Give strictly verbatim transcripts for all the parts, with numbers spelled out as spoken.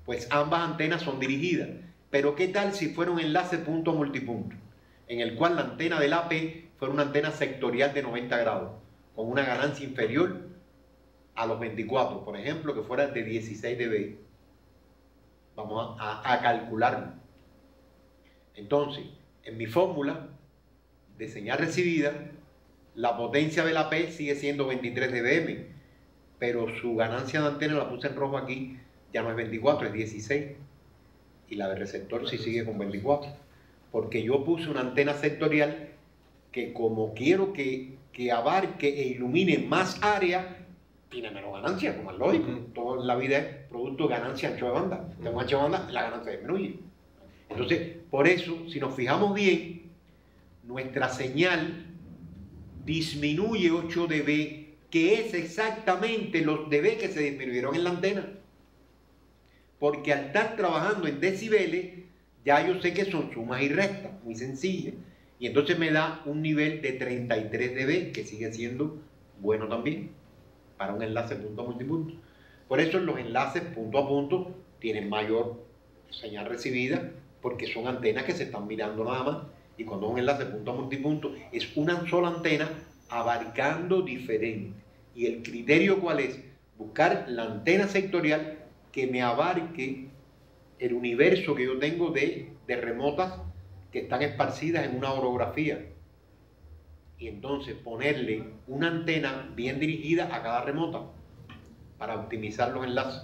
pues ambas antenas son dirigidas. Pero ¿qué tal si fuera un enlace punto a multipunto? En el cual la antena del A P fuera una antena sectorial de noventa grados, con una ganancia inferior a los veinticuatro, por ejemplo, que fuera de dieciséis decibelios. Vamos a, a, a calcularlo. Entonces, en mi fórmula de señal recibida, la potencia del A P sigue siendo veintitrés decibelios, pero su ganancia de antena, la puse en rojo aquí, ya no es veinticuatro, es dieciséis. Y la del receptor sí sigue con veinticuatro. Porque yo puse una antena sectorial que, como quiero que, que abarque e ilumine más área, tiene menos ganancia, como es lógico. Uh-huh. Toda la vida es producto de ganancia ancho de banda. Uh-huh. Tengo ancho de banda, la ganancia disminuye. Entonces, por eso, si nos fijamos bien, nuestra señal disminuye ocho decibelios, que es exactamente los decibelios que se disminuyeron en la antena. Porque al estar trabajando en decibeles, ya yo sé que son sumas y restas, muy sencillas. Y entonces me da un nivel de treinta y tres decibelios, que sigue siendo bueno también para un enlace punto a multipunto. Por eso los enlaces punto a punto tienen mayor señal recibida, porque son antenas que se están mirando nada más. Y cuando es un enlace punto a multipunto, es una sola antena abarcando diferente. ¿Y el criterio cuál es? Buscar la antena sectorial que me abarque el universo que yo tengo de, de remotas que están esparcidas en una orografía. Y entonces ponerle una antena bien dirigida a cada remota para optimizar los enlaces.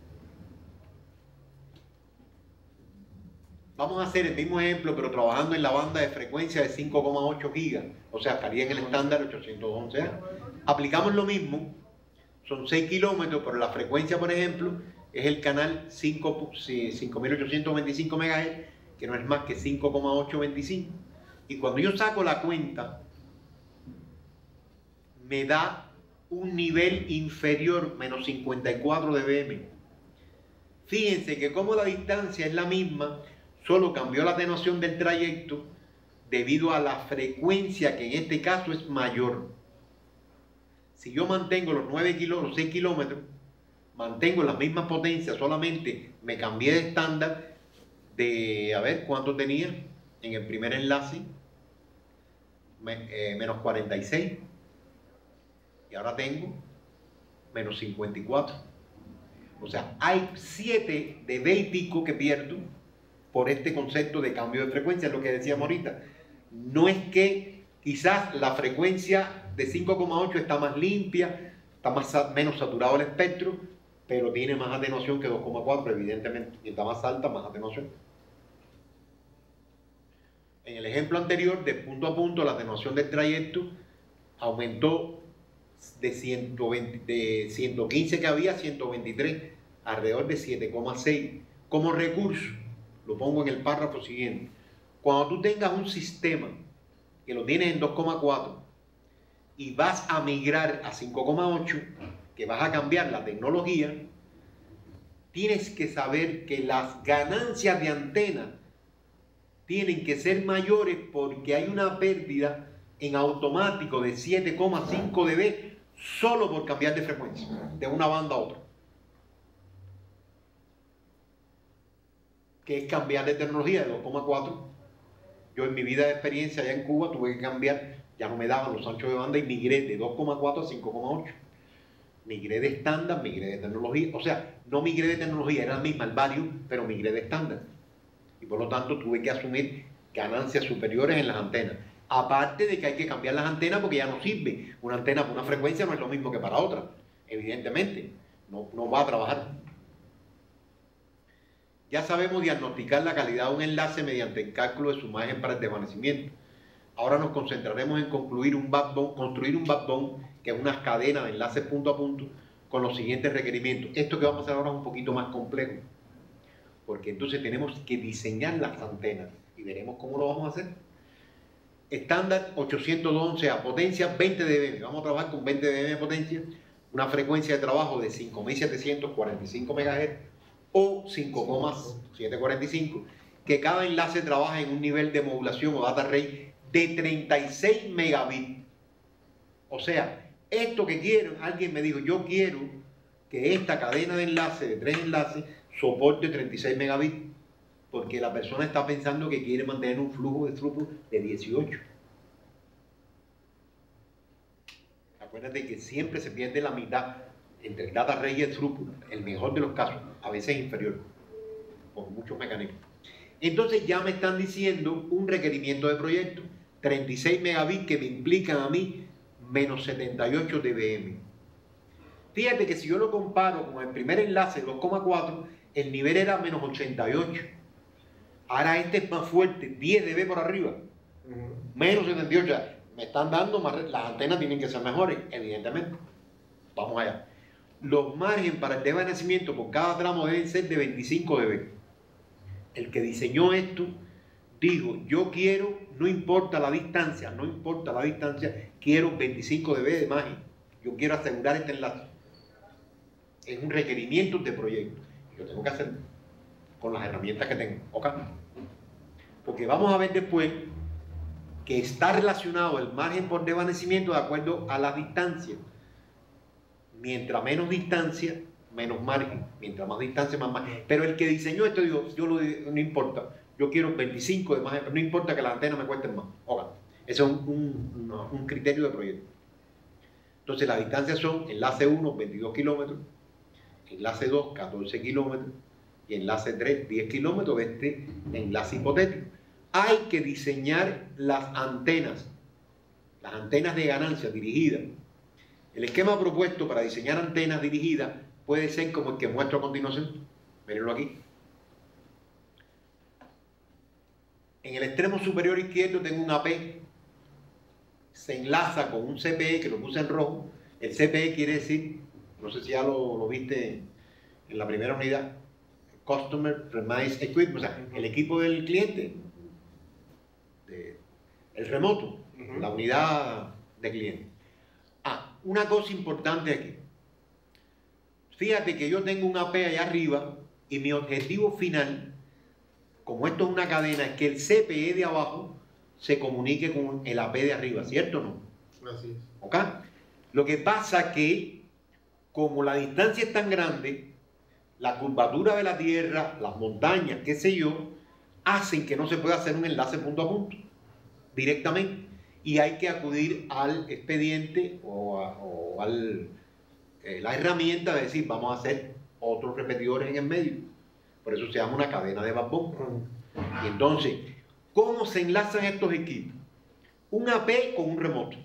Vamos a hacer el mismo ejemplo, pero trabajando en la banda de frecuencia de cinco coma ocho gigas, o sea, estaría en el estándar ochocientos once A. Aplicamos lo mismo, son seis kilómetros, pero la frecuencia, por ejemplo, es el canal cinco mil ochocientos veinticinco megahertz, que no es más que cinco coma ochocientos veinticinco. Y cuando yo saco la cuenta, me da un nivel inferior, menos cincuenta y cuatro decibelios. Fíjense que como la distancia es la misma, solo cambió la atenuación del trayecto debido a la frecuencia, que en este caso es mayor. Si yo mantengo los nueve kilómetros, los seis kilómetros, mantengo la misma potencia, solamente me cambié de estándar de, a ver, ¿cuánto tenía? En el primer enlace, me, eh, menos cuarenta y seis. Y ahora tengo menos cincuenta y cuatro. O sea, hay siete decibelios y pico que pierdo por este concepto de cambio de frecuencia, es lo que decíamos ahorita. No es que quizás la frecuencia de cinco coma ocho está más limpia, está más, menos saturado el espectro, pero tiene más atenuación que dos coma cuatro, evidentemente, y está más alta, más atenuación. En el ejemplo anterior, de punto a punto, la atenuación del trayecto aumentó de, ciento veinte, de ciento quince que había a ciento veintitrés, alrededor de siete coma seis. Como recurso, lo pongo en el párrafo siguiente. Cuando tú tengas un sistema que lo tienes en dos coma cuatro y vas a migrar a cinco coma ocho, que vas a cambiar la tecnología, tienes que saber que las ganancias de antena tienen que ser mayores, porque hay una pérdida en automático de siete coma cinco decibelios solo por cambiar de frecuencia de una banda a otra, que es cambiar de tecnología de dos coma cuatro. Yo en mi vida de experiencia allá en Cuba tuve que cambiar, ya no me daban los anchos de banda y migré de dos coma cuatro a cinco coma ocho. Migré de estándar, migré de tecnología, o sea, no migré de tecnología, era la misma, el Varius, pero migré de estándar. Y por lo tanto tuve que asumir ganancias superiores en las antenas. Aparte de que hay que cambiar las antenas porque ya no sirve. Una antena para una frecuencia no es lo mismo que para otra, evidentemente. No, no va a trabajar. Ya sabemos diagnosticar la calidad de un enlace mediante el cálculo de su margen para el desvanecimiento. Ahora nos concentraremos en concluir un backbone, construir un backbone, que es una cadena de enlaces punto a punto, con los siguientes requerimientos. Esto que vamos a hacer ahora es un poquito más complejo, porque entonces tenemos que diseñar las antenas y veremos cómo lo vamos a hacer. Estándar ochocientos once A, potencia veinte decibelios. Vamos a trabajar con veinte decibelios de potencia, una frecuencia de trabajo de cinco mil setecientos cuarenta y cinco megahertz o cinco coma setecientos cuarenta y cinco, que cada enlace trabaja en un nivel de modulación o data rate de treinta y seis megabits. O sea, esto que quiero, alguien me dijo, yo quiero que esta cadena de enlace, de tres enlaces, soporte treinta y seis megabits, porque la persona está pensando que quiere mantener un flujo de throughput de dieciocho. Acuérdate que siempre se pierde la mitad entre el data rate y el throughput, el mejor de los casos, a veces inferior, por muchos mecanismos. Entonces ya me están diciendo un requerimiento de proyecto, treinta y seis megabits que me implican a mí menos setenta y ocho dBm. Fíjate que si yo lo comparo con el primer enlace, dos coma cuatro, el nivel era menos ochenta y ocho. Ahora este es más fuerte, diez dB por arriba, uh-huh. menos setenta y ocho. Me están dando más, las antenas tienen que ser mejores, evidentemente. Vamos allá. Los márgenes para el desvanecimiento por cada tramo deben ser de veinticinco dB. El que diseñó esto dijo, yo quiero, no importa la distancia, no importa la distancia, quiero veinticinco dB de margen. Yo quiero asegurar este enlace. Es un requerimiento de proyecto. Y lo tengo que hacer con las herramientas que tengo. ¿Ok? Porque vamos a ver después que está relacionado el margen por desvanecimiento de acuerdo a la distancia. Mientras menos distancia, menos margen. Mientras más distancia, más margen. Pero el que diseñó esto, digo, yo lo no importa. Yo quiero veinticinco de margen, pero no importa que las antenas me cuesten más. Ok. Ese es un, un, un criterio de proyecto. Entonces las distancias son enlace uno, veintidós kilómetros, enlace dos, catorce kilómetros y enlace tres, diez kilómetros de este enlace hipotético. Hay que diseñar las antenas, las antenas de ganancia dirigidas. El esquema propuesto para diseñar antenas dirigidas puede ser como el que muestro a continuación. Mírenlo aquí. En el extremo superior izquierdo tengo un A P. Se enlaza con un C P E que lo puse en rojo. El C P E quiere decir, no sé si ya lo, lo viste en la primera unidad, Customer Premise Equipment, o sea, el equipo del cliente, de, el remoto, uh-huh. la unidad de cliente. Ah, una cosa importante aquí. Fíjate que yo tengo un A P allá arriba y mi objetivo final, como esto es una cadena, es que el C P E de abajo se comunique con el A P de arriba, ¿cierto o no? Así es. ¿Ok? Lo que pasa que, como la distancia es tan grande, la curvatura de la Tierra, las montañas, qué sé yo, hacen que no se pueda hacer un enlace punto a punto, directamente. Y hay que acudir al expediente o a o al, eh, la herramienta de decir, vamos a hacer otros repetidores en el medio. Por eso se llama una cadena de backbone. Y entonces, ¿cómo se enlazan estos equipos? Un A P con un remoto.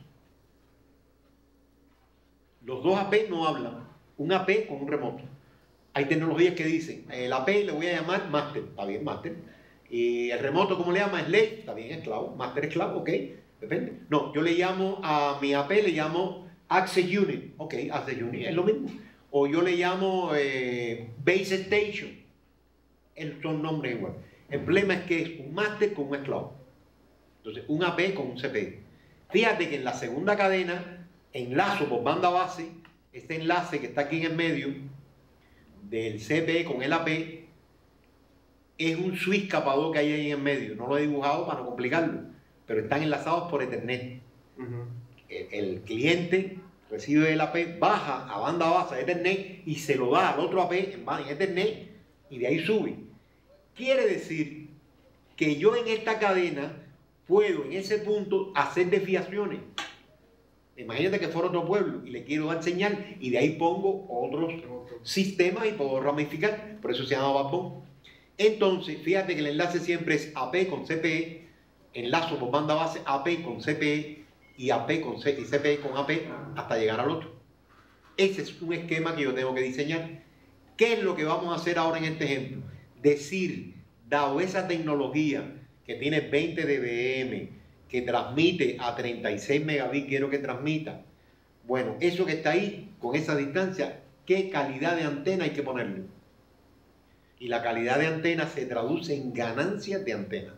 Los dos A P no hablan. Un A P con un remoto. Hay tecnologías que dicen, el A P le voy a llamar master. Está bien, master. Y el remoto, ¿cómo le llama? Slave. Está bien, esclavo. Master, esclavo, ok. Depende. No, yo le llamo a mi A P, le llamo Access Unit. Ok, Access Unit es lo mismo. O yo le llamo eh, Base Station. Son nombres igual. El problema es que es un máster con un esclavo. Entonces, un A P con un C P E. Fíjate que en la segunda cadena, enlazo por banda base, este enlace que está aquí en el medio, del C P E con el A P, es un switch capador que hay ahí en el medio. No lo he dibujado para no complicarlo, pero están enlazados por Ethernet. Uh-huh. el, el cliente recibe el A P, baja a banda base de Ethernet y se lo da al otro A P en, en Ethernet y de ahí sube. Quiere decir que yo en esta cadena puedo en ese punto hacer desviaciones. Imagínate que fuera otro pueblo y le quiero dar señal y de ahí pongo otros sistemas y puedo ramificar. Por eso se llama backbone. Entonces, fíjate que el enlace siempre es A P con C P E, enlazo por banda base A P con C P E y A P con C, y C P E con A P hasta llegar al otro. Ese es un esquema que yo tengo que diseñar. ¿Qué es lo que vamos a hacer ahora en este ejemplo? Decir, dado esa tecnología que tiene veinte dBm, que transmite a treinta y seis megabits, quiero que transmita. Bueno, eso que está ahí, con esa distancia, ¿qué calidad de antena hay que ponerle? Y la calidad de antena se traduce en ganancias de antena.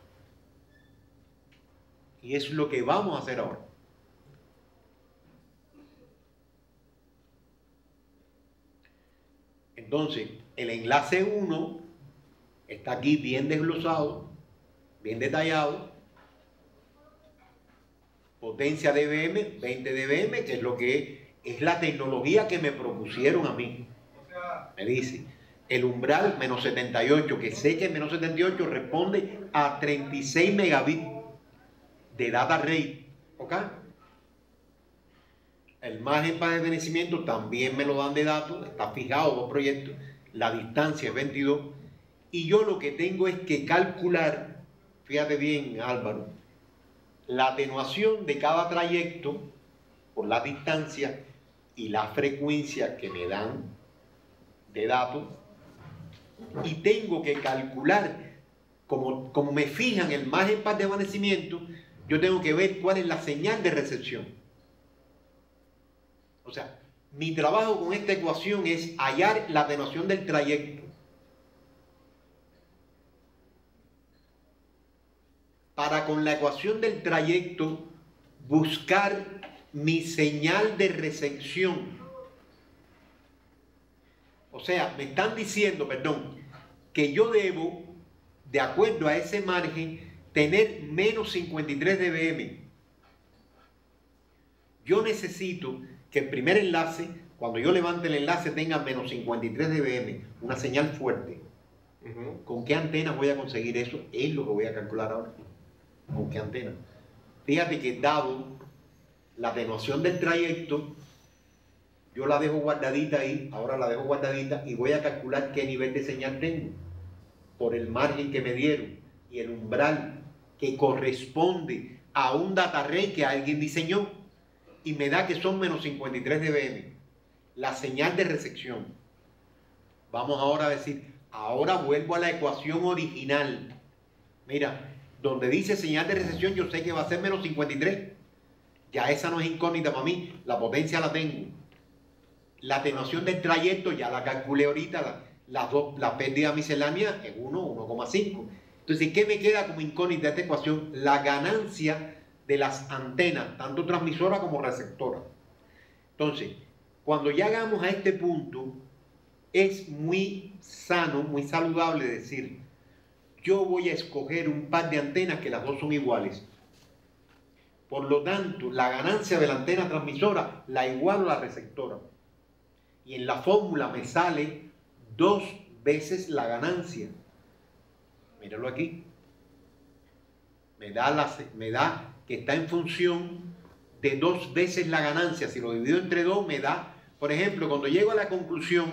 Y eso es lo que vamos a hacer ahora. Entonces, el enlace uno está aquí bien desglosado, bien detallado. Potencia dBm, veinte dBm, que es lo que es la tecnología que me propusieron a mí. Me dice, el umbral menos setenta y ocho, que sé que menos setenta y ocho responde a treinta y seis megabits de data rate, ¿ok? El margen para desvanecimiento también me lo dan de datos, está fijado por proyectos, la distancia es veintidós, y yo lo que tengo es que calcular, fíjate bien Álvaro, la atenuación de cada trayecto por la distancia y la frecuencia que me dan de datos, y tengo que calcular, como, como me fijan el margen para desvanecimiento, yo tengo que ver cuál es la señal de recepción. O sea, mi trabajo con esta ecuación es hallar la atenuación del trayecto para, con la ecuación del trayecto, buscar mi señal de recepción. O sea, me están diciendo, perdón, que yo debo, de acuerdo a ese margen, tener menos cincuenta y tres decibelios. Yo necesito que el primer enlace, cuando yo levante el enlace, tenga menos cincuenta y tres decibelios, una señal fuerte. Uh-huh. ¿Con qué antena voy a conseguir eso? Es lo que voy a calcular ahora. ¿Con qué antena? Fíjate que dado la atenuación del trayecto, yo la dejo guardadita ahí, ahora la dejo guardadita y voy a calcular qué nivel de señal tengo por el margen que me dieron y el umbral que corresponde a un data rate que alguien diseñó y me da que son menos cincuenta y tres decibelios, la señal de recepción. Vamos ahora a decir, ahora vuelvo a la ecuación original. Mira, donde dice señal de recepción yo sé que va a ser menos cincuenta y tres. Ya esa no es incógnita para mí, la potencia la tengo. La atenuación del trayecto ya la calculé ahorita, la, la, dos, la pérdida miscelánea es uno, uno coma cinco. Entonces, ¿qué me queda como incógnita de esta ecuación? La ganancia de las antenas, tanto transmisora como receptora. Entonces, cuando llegamos a este punto, es muy sano, muy saludable decir, yo voy a escoger un par de antenas que las dos son iguales. Por lo tanto, la ganancia de la antena transmisora la igualo a la receptora. Y en la fórmula me sale dos veces la ganancia. Míralo aquí. Me da, la, me da que está en función de dos veces la ganancia. Si lo divido entre dos, me da, por ejemplo, cuando llego a la conclusión,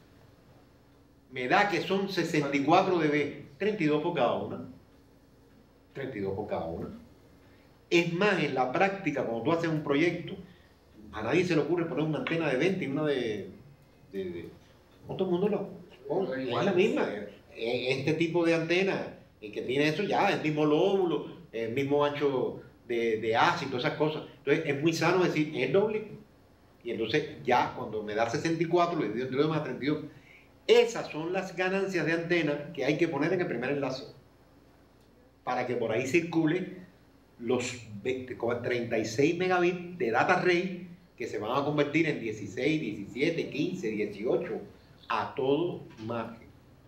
me da que son sesenta y cuatro decibelios, treinta y dos por cada una. treinta y dos por cada una. Es más, en la práctica, cuando tú haces un proyecto, a nadie se le ocurre poner una antena de veinte y una de... de, de no, todo el mundo lo... Oh, es la misma. Este tipo de antena, el que tiene eso ya, el mismo lóbulo, el mismo ancho de, de haz y todas esas cosas. Entonces, es muy sano decir, es doble. Y entonces, ya, cuando me da sesenta y cuatro, le divido entre dos más treinta y dos. Esas son las ganancias de antena que hay que poner en el primer enlace. Para que por ahí circule los treinta y seis megabits de data rate que se van a convertir en dieciséis, diecisiete, quince, dieciocho a todo margen.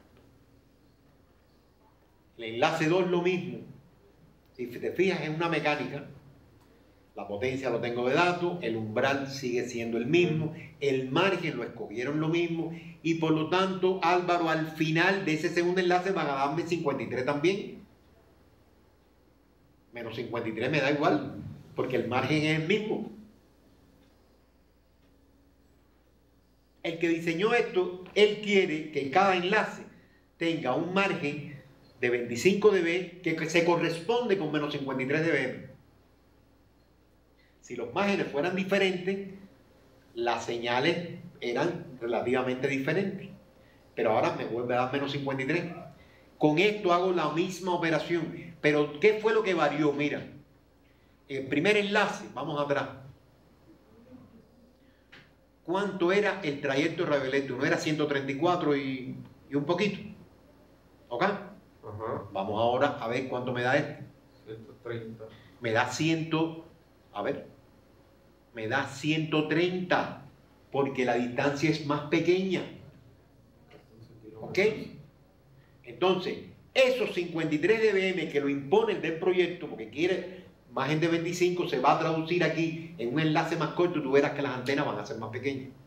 El enlace dos lo mismo. Si te fijas, es una mecánica. La potencia lo tengo de datos, el umbral sigue siendo el mismo, el margen lo escogieron lo mismo y por lo tanto, Álvaro, al final de ese segundo enlace van a darme cincuenta y tres también. Menos cincuenta y tres me da igual, porque el margen es el mismo. El que diseñó esto, él quiere que cada enlace tenga un margen de veinticinco decibelios que se corresponde con menos cincuenta y tres decibelios. Si los márgenes fueran diferentes, las señales eran relativamente diferentes. Pero ahora me vuelve a dar menos cincuenta y tres. Con esto hago la misma operación. Pero ¿qué fue lo que varió? Mira, el primer enlace, vamos atrás. ¿Cuánto era el trayecto radioeléctrico? No era ciento treinta y cuatro y, y un poquito. ¿Ok? Ajá. Vamos ahora a ver cuánto me da este. ciento treinta. Me da cien, a ver, me da ciento treinta, porque la distancia es más pequeña. ¿Ok? Entonces, esos cincuenta y tres decibelios que lo impone el del proyecto, porque quiere margen de veinticinco, se va a traducir aquí en un enlace más corto y tú verás que las antenas van a ser más pequeñas.